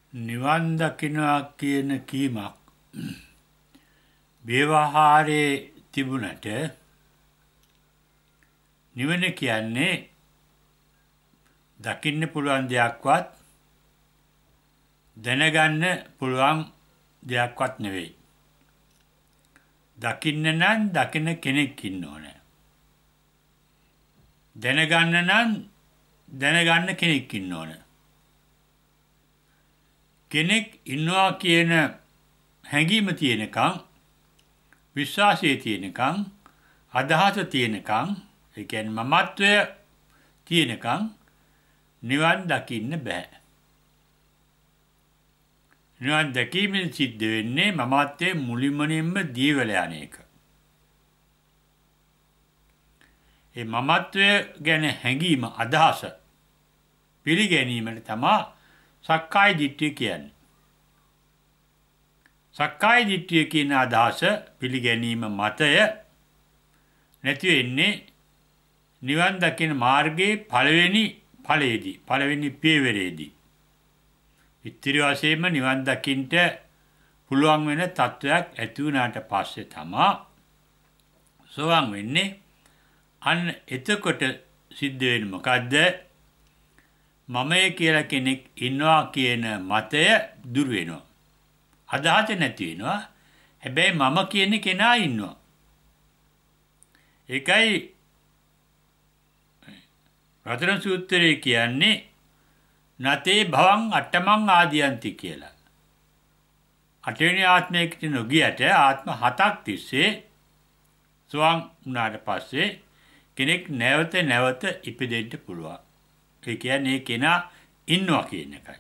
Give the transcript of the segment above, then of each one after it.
නිවන් දකිනවා කියන කීමක් ව්‍යවහාරයේ තිබුණට නිවන කියන්නේ දකින්න පුළුවන් දෙයක්වත් දැනගන්න පුළුවන් දෙයක්වත් නෙවෙයි. දකින්න නම් දකින කෙනෙක් ඉන්න ඕනේ. දැනගන්න නම් දැනගන්න කෙනෙක් ඉන්න ඕනේ. කෙනෙක් ඉන්නවා කියන හැඟීම තියෙනකම් විශ්වාසය තියෙනකම් අදහස තියෙනකම් ඒ කියන්නේ මමත්වය තියෙනකම් නිවන් දකින්න බෑ. නිවන් දැකීමෙන් සිද්ධ වෙන්නේ මමත්වයේ මුලින්ම දීවල යන එක. ඒ මමත්වය ගැන හැඟීම අදහස පිළිගැනීමට තමයි සක්කාය දිට්ඨිය කියන්නේ. සක්කාය දිට්ඨිය කියන අදහස පිළිගැනීම මතය නැති වෙන්නේ නිවන් දකින මාර්ගයේ පළවෙනි ඵලයේදී පළවෙනි පියවරේදී. ඉතිරි වශයෙන්ම නිවන් දකින්නට පුළුවන් වෙන තත්වයක් ඇති වුණාට පස්සේ තමයි සෝවාන් වෙන්නේ. අන්න එතකොට සිද්ධ වෙන්නේ මොකද්ද? මමය කියලා කෙනෙක් ඉන්නවා කියන මතය දුර වෙනවා. අදහස නැති වෙනවා. හැබැයි මම කියන කෙනා ඉන්නවා. ඒකයි රතන සූත්‍රයේ කියන්නේ නතේ භවං අට්ඨමං ආදියන්ති කියලා. අටවෙනි ආත්මයකට නොගියට ආත්ම 7ක් තිස්සේ සෝවාන් වුණාට පස්සේ කෙනෙක් නැවත ඉපදෙන්න පුළුවන්. ඒ කියන්නේ කෙනා ඉන්නවා කියන එකයි.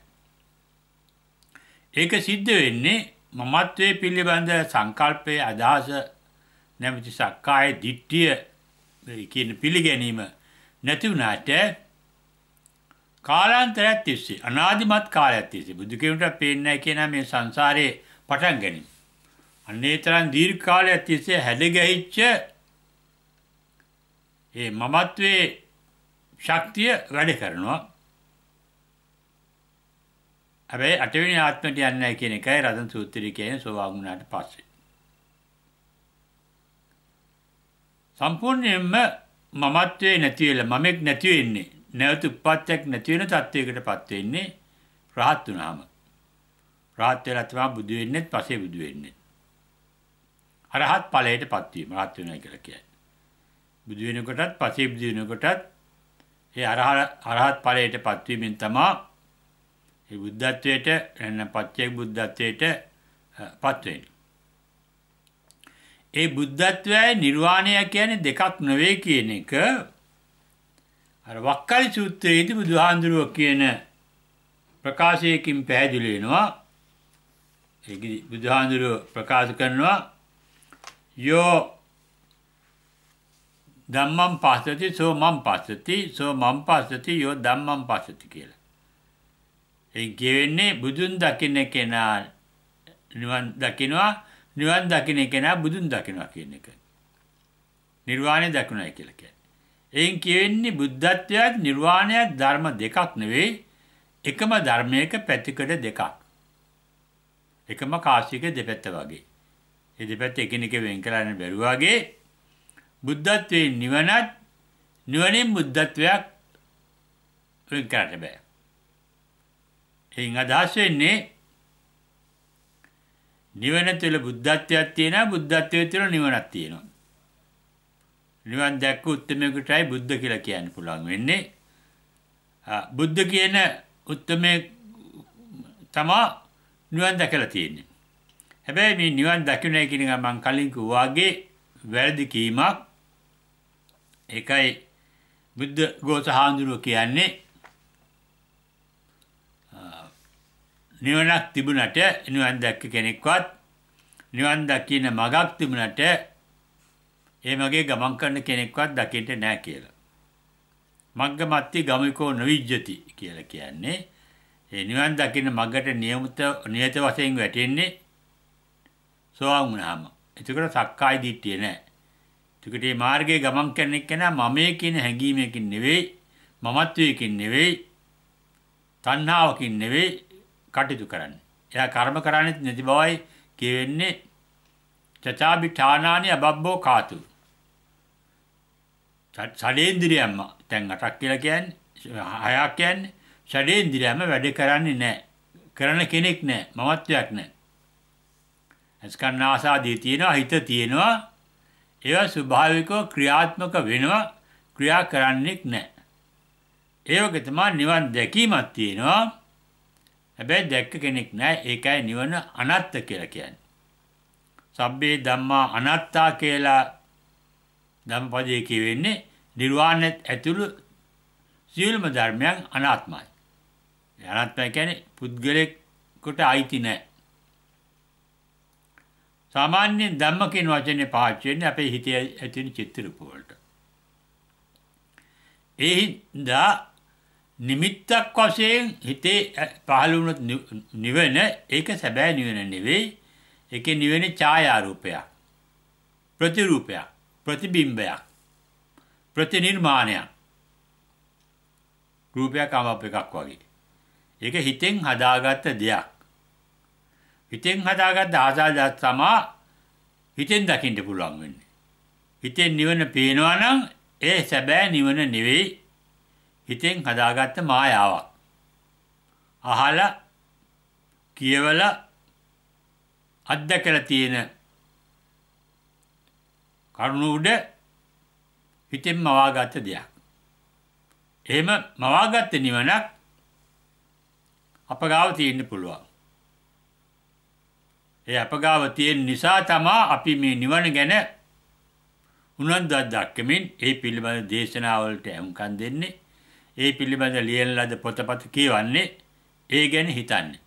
ඒක සිද්ධ වෙන්නේ මමත්වයේ පිළිබඳ සංකල්පයේ අදහස නැමැති සක්කාය දිට්ඨිය කියන පිළිගැනීම නැති වුණාට කාලාන්තරයක් තිස්සේ අනාදිමත් කාලයක් තිස්සේ බුදු කෙනෙකුට පේන්නේ නැහැ කියන මේ සංසාරේ පටන් ගැනීම. අන්නේ තරම් දීර්ඝ කාලයක් තිස්සේ හැදගැහිච්ච ඒ මමත්වයේ ශක්තිය වැඩ කරනවා. හැබැයි අටවෙනි ආත්මයට යන්නේ නැහැ කියන එකයි රතන සූත්‍රයේ කියන්නේ සෝවාන් වුණාට පස්සේ. සම්පූර්ණයෙන්ම මමත්වයේ නැති වෙලා මමෙක් නැති වෙන්නේ නැවත උප්පත්තියක් නැති වෙන තත්වයකටපත් වෙන්නේ රහත් වුණාම. රහත් වෙලා තමයි බුදු වෙන්නේ පස්සේ බුදු වෙන්නේ. අරහත් ඵලයටපත් වීම රහත් වෙනවා කියලා කියන්නේ. බුදු වෙනකොටත් පස්සේ බුදු වෙනකොටත් ඒ අරහත් ඵලයටපත් වීමෙන් තමයි ඒ බුද්ධත්වයට නැත්නම් පච්චේක බුද්ධත්වයට පත් වෙන්නේ. ඒ බුද්ධත්වයයි නිර්වාණය කියන්නේ දෙකක් නෙවෙයි කියන එක අර වක්කලි සූත්‍රයේදී බුදුහාඳුරුවෝ කියන ප්‍රකාශයකින් පැහැදිලි වෙනවා. ඒකදී බුදුහාඳුරුවෝ ප්‍රකාශ කරනවා යෝ ධම්මං පස්සති සෝ මං පස්සති සෝ මං පස්සති යෝ ධම්මං පස්සති කියලා. ඒ කියන්නේ බුදුන් දකින්න කෙනා නිවන් දකින්නවා නිවන් දකින්න කෙනා බුදුන් දකින්නවා කියන එක. නිර්වාණය දකින්නයි කියලා කියන්නේ. එයින් කියන්නේ බුද්ධත්වයත් නිර්වාණයත් ධර්ම දෙකක් නෙවෙයි එකම ධර්මයක පැතිකඩ දෙකක්. එකම කාසියක දෙපැත්ත වගේ. මේ දෙපැත්ත එකිනෙක වෙන් කරන්න බැරුව වගේ බුද්ධත්වයේ නිවනත් නිවනින් බුද්ධත්වයක් වෙන් කරන්න බෑ. එයින් අදහස් වෙන්නේ නිවන තුළ බුද්ධත්වයක් තියෙනවා බුද්ධත්වයේ තුළ නිවනක් තියෙනවා. නිවන් දැක්ක උත්තමයෙකුටයි බුද්ධ කියලා කියන්න පුළුවන් වෙන්නේ. බුද්ධ කියන උත්තමයේ තමයි නිවන් දැකලා තියෙන්නේ. හැබැයි මේ නිවන් දකින්නයි කියන එක මම කලින් කිව්වාගේ වැරදි කීමක්. ඒකයි බුද්ධ ගෝසහාඳුරුවෝ කියන්නේ නිවනක් තිබුණට නිවන් දැක්ක කෙනෙක්වත් නිවන් දකින්න මගක් තිබුණට ඒ මගේ ගමන් කරන කෙනෙක්වත් දකින්න නැහැ කියලා. මග්ගමත්ති ගමිකෝ නොවිජ්ජති කියලා කියන්නේ ඒ නිවන් දකින්න මගට නියත වශයෙන් වැටෙන්නේ සෝවාන් වුණාම. එතකොට සක්කාය දිට්ඨිය නැහැ. එතකොට මේ මාර්ගයේ ගමන් කරන කෙනා මමයේ කියන හැඟීමකින් නෙවෙයි මමත්වයකින් නෙවෙයි තණ්හාවකින් නෙවෙයි කටයුතු කරන්නේ. එයා කර්ම කරන්නේ නැති බවයි කියවෙන්නේ. චචාබි ඨානානි අබබ්බෝ කාතු. ෂඩේන්ද්‍රියම්ම දැන් 8ක් කියලා කියන්නේ 6ක් කියන්නේ ෂඩේන්ද්‍රියම්ම වැඩ කරන්නේ නැහැ. කරන කෙනෙක් නැහැ. මමත්වයක් නැහැ. අස්කන්නාසාදී තියෙනවා, හිත තියෙනවා. ඒවා ස්වභාවිකව ක්‍රියාත්මක වෙනවා. ක්‍රියා කරන්නේක් නැහැ. ඒ වගේ තමයි නිවන් දැකීමක් තියෙනවා. හැබැයි දැක්ක කෙනෙක් නැහැ. ඒකයි නිවන අනත්ත කියලා කියන්නේ. සබ්බේ ධම්මා අනාත්තා කියලා ධම්මපදයේ කියවෙන්නේ නිර්වාණයත් ඇතුළු සියලුම ධර්මයන් අනාත්මයි. අනාත්මයි කියන්නේ පුද්ගලයෙකුට අයිති නැහැ. සාමාන්‍යයෙන් ධම්ම කියන වචනේ පාවිච්චි වෙන්නේ අපේ හිතේ ඇතිවෙන චිත්ත රූප වලට. ඒ හින්දා නිමිත්තක් වශයෙන් හිතේ පහළ වුණොත් නිවන ඒක සැබෑ නිවන නෙවෙයි. ඒකේ නිවන ඡායා රූපයක්, ප්‍රතිරූපයක්, ප්‍රතිබිම්බයක්, ප්‍රතිනිර්මාණයක්. රූපයක් ආවප එකක් වගේ. ඒක හිතෙන් හදාගත්ත දෙයක්. හිතෙන් හදාගත්ත ආසාදයක් තමයි හිතෙන් දකින්න පුළුවන් වෙන්නේ. හිතෙන් නිවන පේනවා නම් ඒ සැබෑ නිවන නෙවෙයි. හිතෙන් හදාගත්ත මායාවක්. අහලා කියවලා අත්දැකලා තියෙන කරුණු උඩ හිතෙන් මවාගත්ත දෙයක්. එහෙම මවාගත්ත නිවනක් අපගාව තියෙන්න පුළුවන්. ඒ අපගාව තියෙන නිසා තමයි අපි මේ නිවන ගැන උනන්දුවක් දක්වමින් ඒ පිළිබඳ දේශනාවලට ඇහුම්කන් දෙන්නේ. ඒ පිළිබඳ ලියන ලද පොතපත කියවන්නේ. ඒ ගැන හිතන්නේ.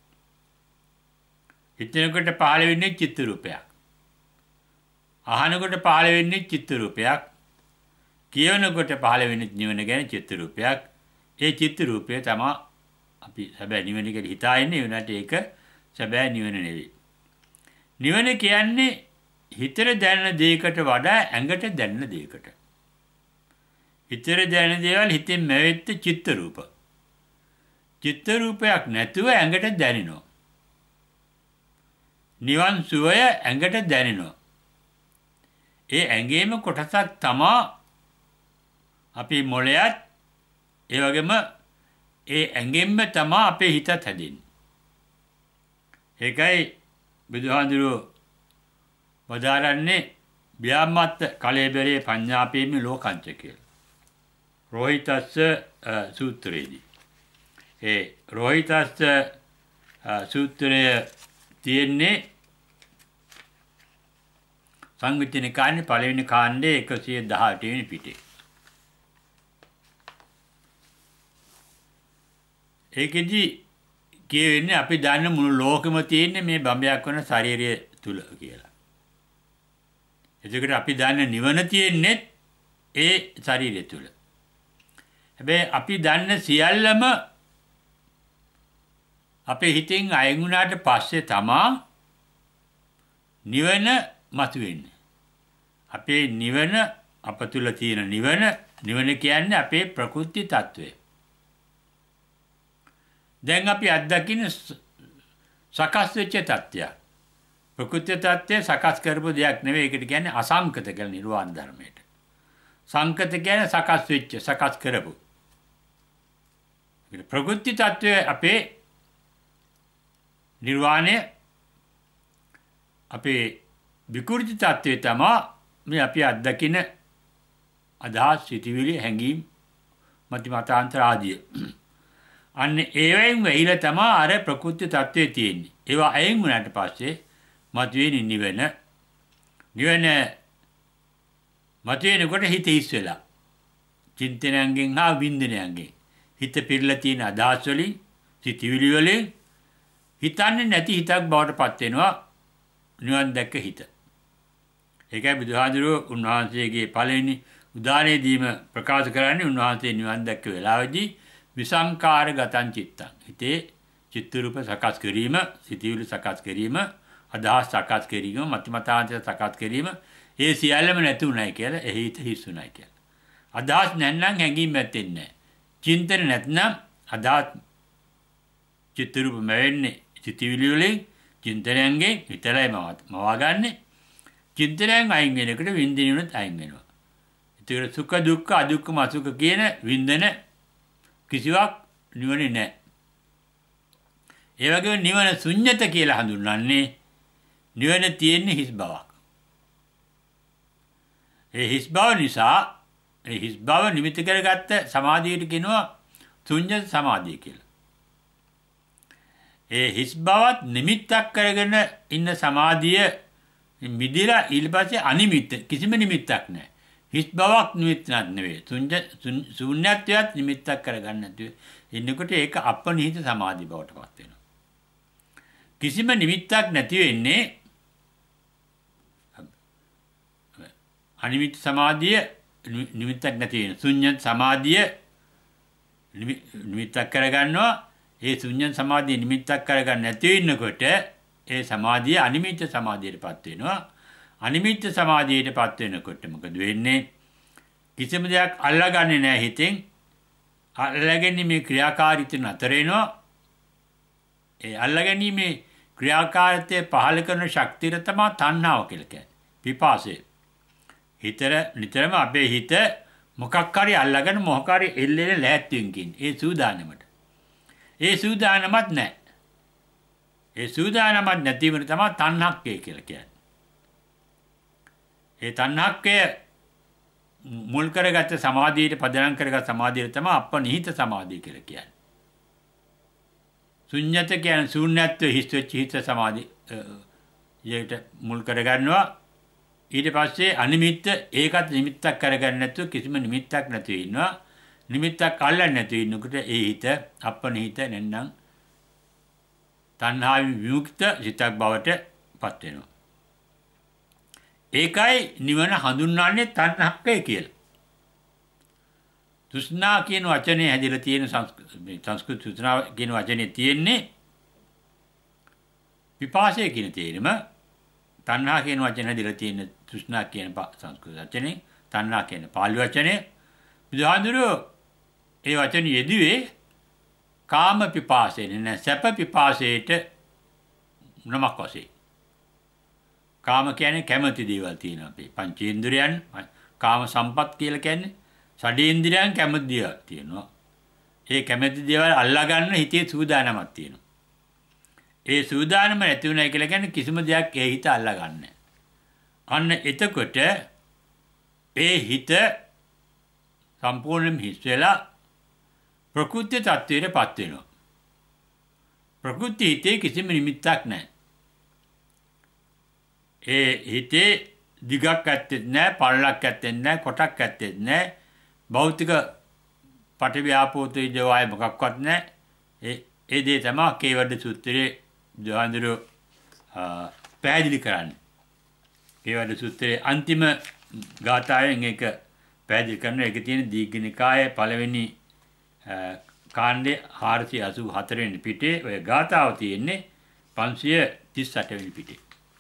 හිතනකොට පහළ වෙන්නේ චිත්ත රූපයක්. අහනකොට පහළ වෙන්නේ චිත්ත රූපයක්. කියවනකොට පහළ වෙන්නේ නිවන ගැන චිත්ත රූපයක්. ඒ චිත්ත රූපය තමයි අපි සැබෑ නිවන කියලා හිතා ඉන්නේ. උනට ඒක සැබෑ නිවන නෙවෙයි. නිවන කියන්නේ හිතට දැනෙන දෙයකට වඩා ඇඟට දැනෙන දෙයකට. හිතට දැනෙන දේවල් හිතෙන් මැවෙච්ච චිත්ත රූප. චිත්ත රූපයක් නැතුව ඇඟට දැනෙනවා. නිවන් සුවය ඇඟට දැනෙනවා. ඒ ඇඟේම කොටසක් තමා අපේ මොළයත් ඒ වගේම ඒ ඇඟෙන්ම තමා අපේ හිතත් හැදෙන්නේ. ඒකයි බුදුහාඳුරෝ වදාරන්නේ ව්‍යාමත්ත කලෙබරේ පඤ්ඤාපේමි ලෝකංච කියලා. රෝහිතස්ස සූත්‍රයේදී. ඒ රෝහිතස්ස සූත්‍රය තියෙන්නේ සංයුත්ත නිකායේ පළවෙනි කාණ්ඩයේ 118 වෙනි පිටේ. ඒකෙදි කියවෙන්නේ අපි දන්න මුළු ලෝකෙම තියෙන්නේ මේ බඹයක් වන ශරීරය තුල කියලා. එතකොට අපි දන්න නිවන තියෙන්නේ ඒ ශරීරය තුල. හැබැයි අපි දන්න සියල්ලම අපේ හිතෙන් අයින් වුණාට පස්සේ තමා නිවන මතුවෙන්නේ. අපේ නිවන අප තුල තියෙන නිවන කියන්නේ අපේ ප්‍රකෘති తත්වය. දැන් අපි අත්දකින්න සකස් වෙච්ච තත්ත්වයක්. ප්‍රකෘති තත්ත්වය සකස් කරපු දෙයක් නෙවෙයි. ඒකට කියන්නේ අසංකත කියලා නිර්වාණ ධර්මයට. සංකත කියන්නේ සකස් වෙච්ච, සකස් කරපු. ප්‍රකෘති තත්ත්වය අපේ නිර්වාණය, අපේ විකෘති තත්ත්වය තමයි මේ අපි අත්දකින අදහස්, සිතිවිලි, හැඟීම්, මතිමතාන්තර ආදිය. අන්න ඒවෙන් වෙයිලා තමයි අර ප්‍රකෘති තත්ත්වයේ තියෙන්නේ. ඒවා අයින් වුණාට පස්සේ මතුවෙන නිවන. නිවන මතුවෙනකොට හිත හිස් වෙලා. චින්තනයෙන් හා වින්දනයෙන් හිත පිරලා තියෙන අදහස් වලින්, සිතිවිලි වලින් හිතන්නේ නැති හිතක් බවට පත් වෙනවා නිවන් දැක්ක හිත. ඒකයි බුදුහාඳුරෝ උන්වහන්සේගේ පළවෙනි උදානයේදීම ප්‍රකාශ කරන්නේ උන්වහන්සේ නිවන් දැක්ක වෙලාවේදී විසංකාර ගතං චිත්තං. හිතේ චිත්ත රූප සකස් කිරීම, සිතිවිලි සකස් කිරීම, අදහස් සකස් කිරීම, මතිමතාන්තර සකස් කිරීම, ඒ සියල්ලම නැති උනායි කියලා, එහි හිත හිස් උනායි කියලා. අදහස් නැත්නම් හැඟීම් ඇත්තෙන්නේ නැහැ. චින්තන නැත්නම් අදහස් චිත්ත රූප මැවෙන්නේ සිතිවිලි වලින්, චින්තනයන්ගෙන් විතරයි මවාගන්නේ. චින්තනයන් අයින් වෙනකොට වින්දනයුත් අයින් වෙනවා. ඒතර සුඛ දුක්ඛ අදුක්ඛම අසුඛ කියන වින්දන කිසිවක් නිවනේ නැහැ. ඒ වගේම නිවන ශුන්්‍යත කියලා හඳුන්වන්නේ නිවන තියෙන්නේ හිස් බවක්. ඒ හිස් බව නිසා ඒ හිස් බව නිමිති කරගත්ත සමාධියට කියනවා ශුන්්‍යත සමාධිය කියලා. ඒ හිස් බවත් නිමිත්තක් කරගෙන ඉන්න සමාධිය මිදිලා ඊට පස්සේ අනිමිත්ත කිසිම නිමිත්තක් නැහැ. හිස් බවක් නිමිත්තක් නෙවෙයි. ශුන්‍යත්වයක් නිමිත්තක් කරගන්න නැතුව ඉන්නකොට ඒක අපනිහිත සමාධි බවට පත් වෙනවා. කිසිම නිමිත්තක් නැති වෙන්නේ අනිමිත් සමාධිය නිමිත්තක් නැති වෙන. ශුන්‍යත් සමාධිය නිමිත්තක් කරගන්නවා. ඒ ශුන්‍යත් සමාධිය නිමිත්තක් කරගන්න නැති වෙනකොට ඒ සමාධිය අනිමිත් සමාධියටපත් වෙනවා. අනිමිත් සමාධියටපත් වෙනකොට මොකද වෙන්නේ? කිසිම දෙයක් අල්ලගන්නේ නැහැ හිතෙන්. අල්ලගැනීමේ ක්‍රියාකාරීත්වය නතර වෙනවා. ඒ අල්ලගැනීමේ ක්‍රියාකාරීත්වය පහළ කරන ශක්තිය තමයි තණ්හාව කියලා කියන්නේ. පිපාසය. නිතරම අපේ හිත මොකක් හරි අල්ලගෙන මොකක් හරි එල්ලෙන ලෑස්තියෙන් කියන්නේ. ඒ සූදානමට. ඒ සූදානමත් නැහැ. ඒ සූදානමත් නැතිවම තමයි තණ්හක්කය කියලා කියන්නේ. ඒ තණ්හක්කය මුල් කරගත්ත සමාධියට පදනම් කරගත් සමාධිය තමයි අපනිහිත සමාධිය කියලා කියන්නේ. ශුන්‍යත කියන්නේ ශූන්‍යත්වයේ හිස් වෙච්ච හිත සමාධිය යට මුල් කරගන්නවා. ඊට පස්සේ අනිමිත්ත ඒකත් නිමිත්තක් කරගන්න නැතුව කිසිම නිමිත්තක් නැතුව ඉන්නවා. නිමිත්තක් අල්ලන්නේ නැතුව ඉන්නකොට ඒ හිත අපනිහිත නැත්නම් තණ්හාවෙන් විමුක්ත සිතක් බවට පත් වෙනවා. ඒකයි නිවන හඳුන්වන්නේ තණ්හක්කය කියලා. තෘෂ්ණා කියන වචනේ හැදිලා තියෙන සංස්කෘත තෘෂ්ණා කියන වචනේ තියෙන්නේ විපාසය කියන තේරුම. තණ්හා කියන වචනේ හැදිලා තියෙන තෘෂ්ණා කියන සංස්කෘත වචනේ, තණ්හා කියන පාලි වචනේ. බුදුහාඳුරෝ ඒ වචනේ යෙදුවේ කාම පිපාසයෙන් නේ, සැප පිපාසයට නමක් වශයෙන්. කාම කියන්නේ කැමති දේවල් තියෙනවා අපේ පංචේන්ද්‍රයන්. කාම සම්පත් කියලා කියන්නේ ෂඩේන්ද්‍රයන් කැමති දේවල් තියෙනවා. ඒ කැමති දේවල් අල්ලා ගන්න හිතේ සූදානමක් තියෙනවා. ඒ සූදානම නැති වුණා කියලා කියන්නේ කිසිම දෙයක් ඒ හිත අල්ලා ගන්න. අන්න එතකොට ඒ හිත සම්පූර්ණයෙන් හිස් වෙලා ප්‍රකෘති තත්ත්වයටපත් වෙනවා. ප්‍රකෘති හිතේ කිසිම නිමිත්තක් නැහැ. ඒ හිතේ දිගක් ඇත්තේ නැහැ, පළලක් ඇත්තේ නැහැ, කොටක් ඇත්තේ නැහැ. භෞතික පඨවි ආපෝ තේජෝ වායු මොකක්වත් නැහැ. ඒ දේ තමයි කේවඩ සූත්‍රයේ දහඳුර පැහැදිලි කරන්නේ. කේවඩ සූත්‍රයේ අන්තිම ගාථාවෙන් ඒක පැහැදිලි කරනවා. ඒකේ තියෙන දීඝනිකායේ පළවෙනි කාණ්ඩේ 484 වෙනි පිටේ ඔය ගාථාව තියෙන්නේ 538 වෙනි පිටේ.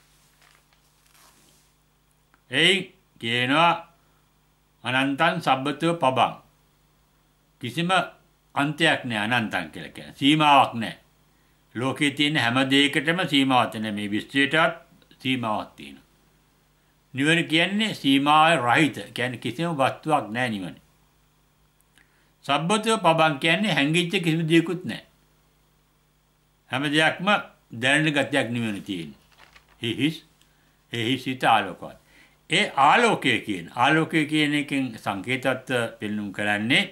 ඒ කියනවා අනන්තං සබ්බතෝ පබං. කිසිම අන්තයක් නැහැ අනන්තං කියලා කියන්නේ. සීමාවක් නැහැ. ලෝකයේ තියෙන හැම දෙයකටම සීමාවක් නැහැ. මේ විශ්වයටත් සීමාවක් තියෙනවා. නිවන කියන්නේ සීමා රහිත. කියන්නේ කිසිම වස්තුවක් නැහැ නිවන. සබ්බතෝ පබං කියන්නේ හැංගිච්ච කිසිම දෙයක්වත් නැහැ. හැම දෙයක්ම දැනෙන ගතියක් නිවන තියෙන්නේ. හිසිත ආලෝකවත්. ඒ ආලෝකය කියන එකෙන් සංකේතවත් පෙන්වුම් කරන්නේ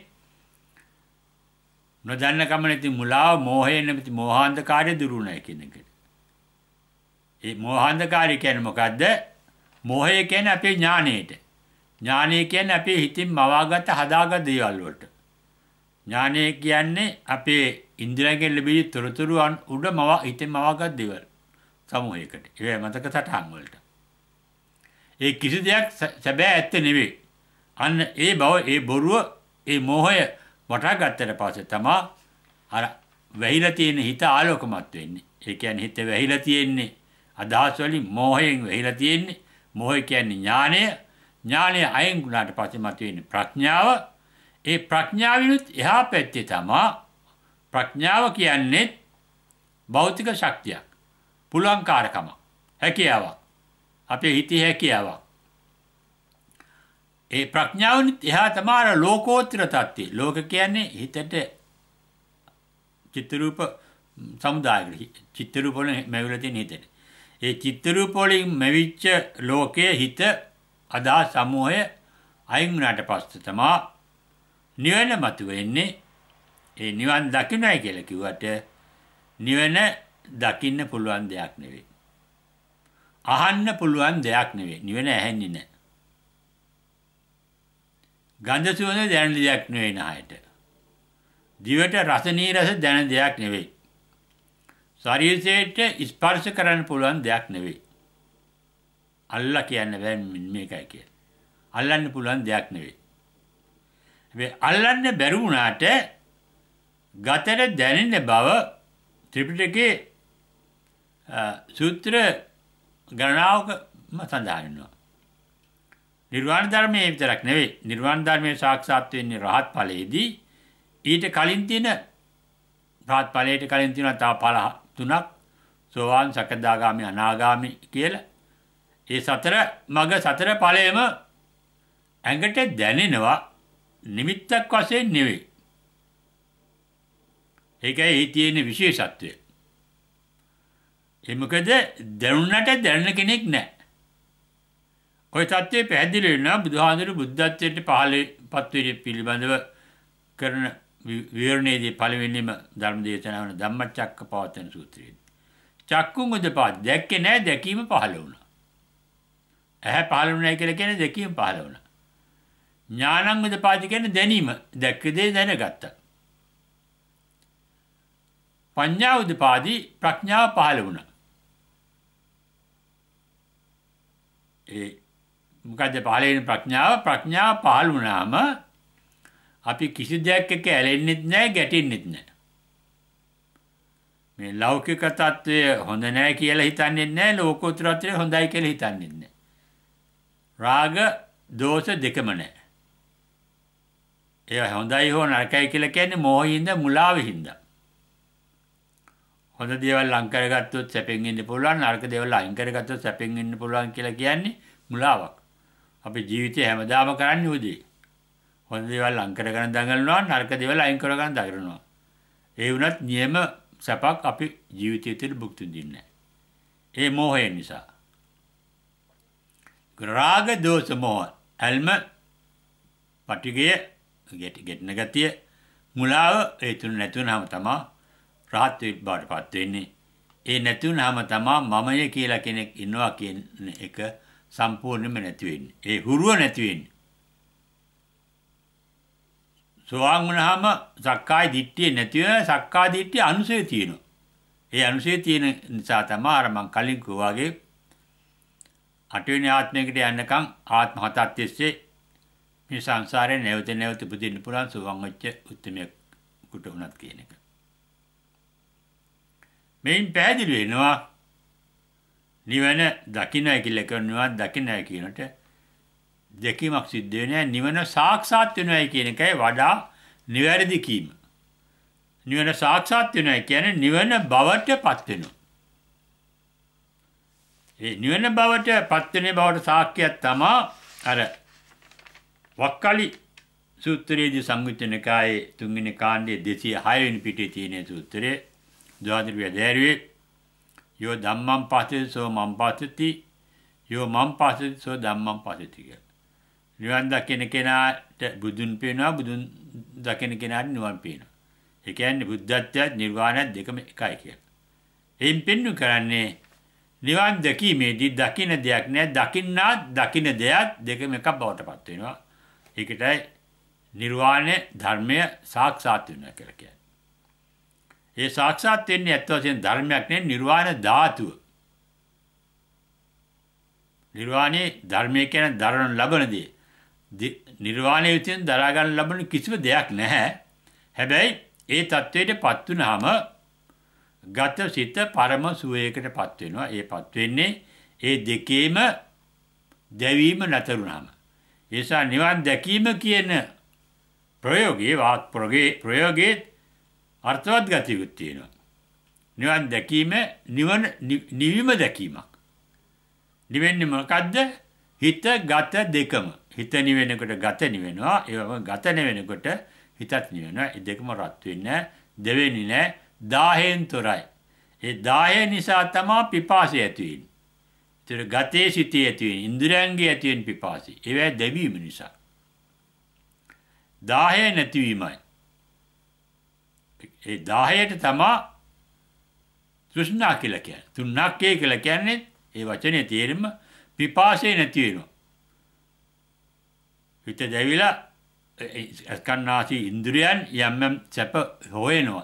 නොදන්න කම නැති මුලාව, මෝහය නැති මෝහාන්ධකාරය දුරුණයි කියන එකට. ඒ මෝහාන්ධකාරය කියන්නේ මොකද්ද? මෝහය කියන්නේ අපේ ඥාණයට. ඥානය කියන්නේ අපේ හිතින් මවාගත හදාගත් දේවල් වලට. ඥානය කියන්නේ අපේ ඉන්ද්‍රියයන්ගෙන් ලැබෙන තොරතුරු උඩ හිතෙන් මවාගත් දේවල් සමූහයකට. ඒ මතක සටහන් වලට. ඒ කිසි දෙයක් සැබෑ ඇත්ත නෙවෙයි. අන්න ඒ බව, ඒ බොරුව, ඒ මෝහය වටහා ගත්තට පස්සේ තමයි අර වැහිලා තියෙන හිත ආලෝකමත් වෙන්නේ. ඒ කියන්නේ හිත වැහිලා තියෙන්නේ අදහස් වලින්, මෝහයෙන් වැහිලා තියෙන්නේ. මෝහය කියන්නේ ඥානය. ඥානය අයින් වුණාට පස්සේ මතුවෙන්නේ ප්‍රඥාව. ඒ ප්‍රඥාවිනුත් එහා පැත්තේ තමයි ප්‍රඥාව කියන්නේ භෞතික ශක්තියක්. පුළුවන්කාරකම. හැකියාවක්. අපේ හිතේ හැකියාවක්. ඒ ප්‍රඥාවනිත් එහා තමයි ලෝකෝත්තර තත්ත්වය. ලෝක කියන්නේ හිතට චිත්ත රූප සමුදායකට. චිත්ත රූප වලින් මැවිලා තියෙන හිතට. ඒ චිත්ත රූප වලින් මැවිච්ච ලෝකයේ හිත අදහස් සමූහය අයින් වුණාට පස්සේ තමයි නිවන මතුවෙන්නේ. ඒ නිවන් දකින්නයි කියලා කිව්වට නිවන දකින්න පුළුවන් දෙයක් නෙවෙයි. අහන්න පුළුවන් දෙයක් නෙවෙයි. නිවන ඇහෙන්නේ නැහැ. ගන්ධ සුවඳ දැනෙන දෙයක් නෙවෙයි නහයට. දිවට රස නීරස දැනෙන දෙයක් නෙවෙයි. ශරීරයට ස්පර්ශ කරන්න පුළුවන් දෙයක් නෙවෙයි. අල්ලා කියන්න බෑ මේකයි කියලා. අල්ලන්න පුළුවන් දෙයක් නෙවෙයි. හැබැයි අල්ලන්න බැරි වුණාට ගතට දැනෙන බව ත්‍රිපිටකයේ සූත්‍ර ගණනාවකම සඳහන් වෙනවා. නිර්වාණ ධර්මයේ විතරක් නෙවෙයි. නිර්වාණ ධර්මයේ සාක්ෂාත් වෙන්නේ රහත් ඵලයේදී. ඊට කලින් තියෙන රහත් ඵලයට කලින් තියෙන තව ඵල තුනක් සෝවාන් සකදාගාමි අනාගාමි කියලා. ඒ සතර මග සතර ඵලයේම ඇඟට දැනෙනවා නිමිත්තක් වශයෙන් නෙවෙයි. ඒකයි ඒ තියෙන විශේෂත්වය. ඒ මොකද දැනුණට දැනන කෙනෙක් නැහැ. ඔය தත්ත්වය පැහැදිලි වෙනවා බුදුහාඳුරු බුද්ධත්වයට පහළපත් වීම පිළිබඳව කරන විවරණයේදී පළවෙනිම ධර්ම දේශනාව වන ධම්මචක්කපවත්තන සූත්‍රයේදී. චක්කුං උදපාද දැක්කේ නැහැ දැකීම පහළ වුණා. ඇහැ පහළ වුණා කියලා කියන්නේ දැකීම පහළ වුණා. ඥානං උදපාද කියන්නේ දැනීම. දැක්ක දේ දැනගත්තා. පඤ්ඤා උදපාදි ප්‍රඥාව පහළ වුණා. ඒ මොකද පහළ වෙන ප්‍රඥාව පහළ වුණාම අපි කිසි දෙයක් එක්ක ඇලෙන්නෙත් නැහැ ගැටෙන්නෙත් නැහැ. මේ ලෞකික තත්ත්වය හොඳ නැහැ කියලා හිතන්නේ නැහැ ලෝකෝත්තර තත්ත්වය හොඳයි කියලා හිතන්නේ නැහැ. රාග දෝෂ දෙකම නැහැ. ඒ හොඳයි හෝ නරකයි කියලා කියන්නේ මෝහින්ද මුලාවෙහින්ද. හොඳ දේවල් ලං කරගත්තොත් සැපෙන් ඉන්න පුළුවන් නරක දේවල් අයින් කරගත්තොත් සැපෙන් ඉන්න පුළුවන් කියලා කියන්නේ මුලාවක්. අපි ජීවිතේ හැමදාම කරන්නේ උදේ. හොඳ දේවල් ලං කරගෙන දඟලනවා නරක දේවල් අයින් කරගෙන දඟලනවා. ඒ වුණත් නියම සැපක් අපි ජීවිතයේ තුළ භුක්ති විඳින්නේ නැහැ. ඒ මෝහය නිසා. රාග දෝෂ මෝහ අල්ම පටිගය ගෙටන ගතිය මුලාව ඒ තුන නැතුනම තමයි රහත් බවටපත් වෙන්නේ. ඒ නැතුනම තමයි මමය කියලා කෙනෙක් ඉන්නවා කියන එක සම්පූර්ණයෙන්ම නැති වෙන්නේ. ඒ හුරුව නැති වෙන්නේ. සෝවාන් වුණාම සක්කාය දිට්ඨිය නැති වෙන සක්කාය දිට්ඨිය අනුසය තියෙනවා. ඒ අනුසය තියෙන නිසා තමයි අර මං කලින් කිව්වා වගේ අටවෙනි ආත්මයකට යන්නකම් ආත්ම හතක් තිස්සේ මේ සංසාරේ නැවත නැවත උපදින්න පුළුවන් සෝවාන් වෙච්ච උත්මයෙකුට උනත් කියන එක. මේන් පැහැදිලි වෙනවා නිවන දකින්නයි කියලා කරනවා දකින්නයි කියනට දෙකීමක් සිද්ධ වෙන්නේ නිවන සාක්ෂාත් වෙනවයි කියන එකයි වඩා නිවැරදි කීම. නිවන සාක්ෂාත් වෙනවයි කියන්නේ නිවන බවට පත් වෙනවා. ඒ නිවන බවට පත් වෙන බවට සාක්ෂියක් තමයි අර වක්කලි සූත්‍රයේදී සංයුත්ත නිකායේ තුන්වෙනි කාණ්ඩයේ 206 වෙනි පිටේ තියෙන සූත්‍රයේ ද්වාදශ ධෛර්යයේ යෝ ධම්මං පස්සති සෝ මං පස්සති යෝ මං පස්සති සෝ ධම්මං පස්සති කියලා. නිවන් දකින කෙනාට බුදුන් පේනවා බුදුන් දකින කෙනාට නිවන් පේනවා. ඒ කියන්නේ බුද්ධත්වයට නිර්වාණයත් දෙකම එකයි කියලා. එයින් පෙන්වු කරන්නේ නිවන් දැකීමේදී දකින දෙයක් නෑ දකින්නා දකින දෙයක් දෙකම එකක් බවට පත් වෙනවා. ඒකටයි නිර්වාණය ධර්මය සාක්ෂාත් වෙනවා කියලා කියන්නේ. ඒ සාක්ෂාත් වෙන්නේ ඇත්ත වශයෙන් ධර්මයක් නෙවෙයි නිර්වාණ ධාතුව. නිර්වාණේ ධර්මයේ කියන දරන ලබන දේ. නිර්වාණය විසින් දරා ගන්න ලබන කිසිම දෙයක් නැහැ. හැබැයි ඒ தത്വෙටපත් වුනහම ගත සිත පරම සුවයකටපත් වෙනවා. ඒපත් වෙන්නේ ඒ දෙකේම දැවීම නැතරුනහම. ඒ නිසා නිවන් දැකීම කියන ප්‍රයෝගයේ වාක් ප්‍රයෝගයේ අර්ථවත් ගතියකුත් තියෙනවා. නිවන් දැකීම නිවීම දැකීමක්. නිවෙන්නේ මොකද්ද? හිත ගත දෙකම. හිත නිවෙනකොට ගත නිවෙනවා. ඒවම ගත නිවෙනකොට හිතත් නිවෙනවා. ඒ දෙකම රත් වෙන්නේ දෙවෙනි නෑ. 10න් තොරයි. ඒ 10 නිසා තමයි පිපාසය ඇති වෙන්නේ. ඒතර ගතේ සිටී ඇති වෙන්නේ. ඉන්ද්‍රයන්ගේ ඇති වෙන පිපාසය. ඒවැ දැවීම නිසා. 10 නැතිවීමයි. ඒ 10ට තමයි තෘෂ්ණා කියලා කියන්නේ. තුන්නක්කේ කියලා කියන්නේ ඒ වචනේ තේරුම පිපාසය නැති වෙනවා. හිත දැවිලා අස්කන්නාසි ඉන්ද්‍රියන් යම් යම් සැප හොයනවා.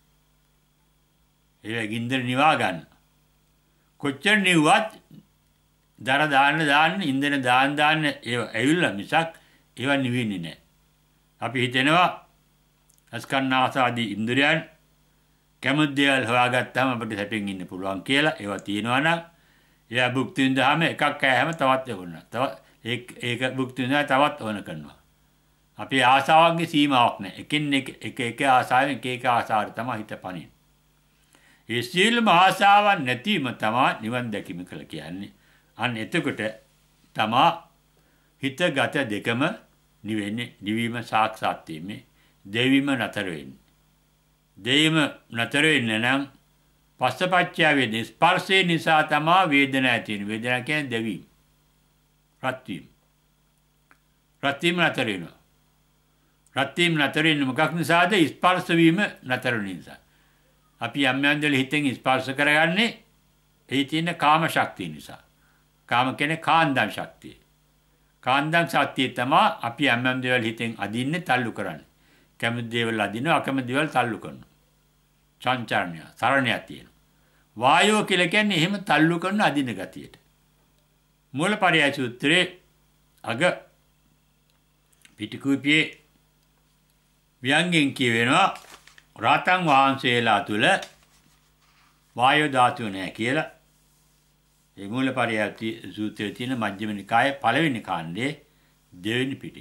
ඒ ගින්දර නිවා ගන්න. කොච්චර නිව්වත් දර දාන්න ඉන්දන දාන්න ඒව ඇවිල්ලා මිසක් ඒව නිවෙන්නේ නැහැ. අපි හිතනවා අස්කන්නාසාදී ඉන්ද්‍රියන් කැමති දේවල් හොයාගත්තාම අපිට සැපෙන් ඉන්න පුළුවන් කියලා. ඒවා තියෙනවා නම් එයා භුක්ති විඳාම එකක් කෑම තවත් එවුණා. තවත් ඒක භුක්ති විඳා තවත් ඕන කරනවා. අපේ ආසාවන්ගේ සීමාවක් නැහැ. එකින් එක ආසාවෙන් එක ආසාවට තමයි හිත පනින්නේ. ඒ සියලුම ආසාවන් නැතිවම තමයි නිවන් දැකීම කියලා කියන්නේ. අන්න එතකොට තමයි හිත ගත දෙකම නිවෙන්නේ. නිවීම සාක්ෂාත් වීමේ දෙවීම නතර වෙන්නේ. දෙවීම නතර වෙන්නේ නම් පස්සපච්චය වේදේ ස්පර්ශේ නිසා තමයි වේදනාව ඇති වෙන්නේ. වේදනාව කියන්නේ දෙවීම. රත් වීම. රත් වීම නතර වෙනවා. රත් වීම නතර වෙන්නේ මොකක් නිසාද? ස්පර්ශ වීම නතර වෙන නිසා. අපි යම් යම් දේ හිතෙන් ස්පර්ශ කරගන්නේ ඒ තියෙන කාම ශක්තිය නිසා. කාම කියන්නේ කාන්දම් ශක්තිය. කාන්දම් ශක්තිය තමයි අපි යම් යම් දේවල් හිතෙන් අදින්නේ තල්ලු කරන්නේ. කැමති දේවල් අදිනවා අකමැති දේවල් තල්ලු කරනවා. සංචාරණය සරණයක් තියෙනවා. වායෝ කියලා කියන්නේ එහෙම තල්ලු කරන අදින ගතියට. මූලපරියාය සූත්‍රයේ අග පිටිකුපියේ ව්‍යංගෙන් කියවෙනවා රාතන් වහන්සේලා තුල වායෝ ධාතුව නැහැ කියලා. ඒ මූලපරියාය සූත්‍රයේ තියෙන මජ්ක්‍ධිම නිකායේ පළවෙනි කාණ්ඩයේ දෙවෙනි පිටේ.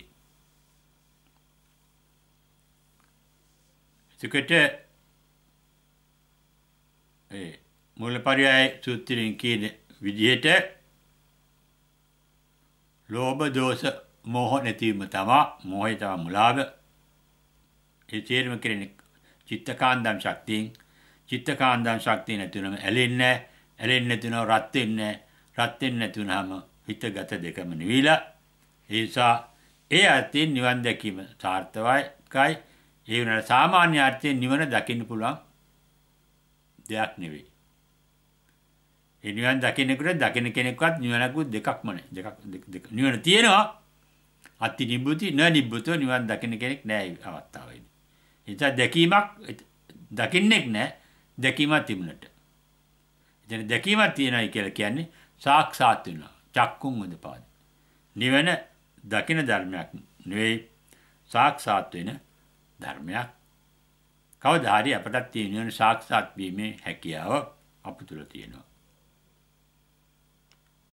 එතකොට මූලපරියාය සූත්‍රයෙන් කියන විදිහට ලෝභ දෝෂ මෝහ නැතිවීම තමයි මෝහය තමයි මුලාව. ඒ තේරුම කියන්නේ චිත්තකාන්දම් ශක්තිය නැතුනම ඇලෙන්නේ නැතුනම රත් වෙන්නේ නැතුනම හිත ගත දෙකම නිවිලා. ඒ නිසා ඒ අර්ථයෙන් නිවන් දැකීම සාර්ථකයි. ඒ වුණාට සාමාන්‍ය අර්ථයෙන් නිවන දකින්න පුළුවන් දෙයක් නෙවෙයි. ඒ නිවන් දකින්න කෙනෙක්වත් නිවනකුත් දෙකක්ම නෑ. දෙක නිවන තියෙනවා. අත්ති නිබ්බුති නිබ්බුතෝ නිවන් දකින්න කෙනෙක් නෑ අවස්ථාවේදී. ඒ නිසා දැකීමක් දකින්නෙක් නෑ. දැකීමක් තිබුණට. එතන දැකීමක් තියෙනයි කියලා කියන්නේ සාක්ෂාත් වෙනවා. චක්කුම් උදපාද. නිවන දකින්න ධර්මයක් නෙවෙයි සාක්ෂාත් වෙන ධර්මයක්. කවදා හරි අපටත් තියෙන සාක්ෂාත් වීමේ හැකියාව අප තුළ තියෙනවා.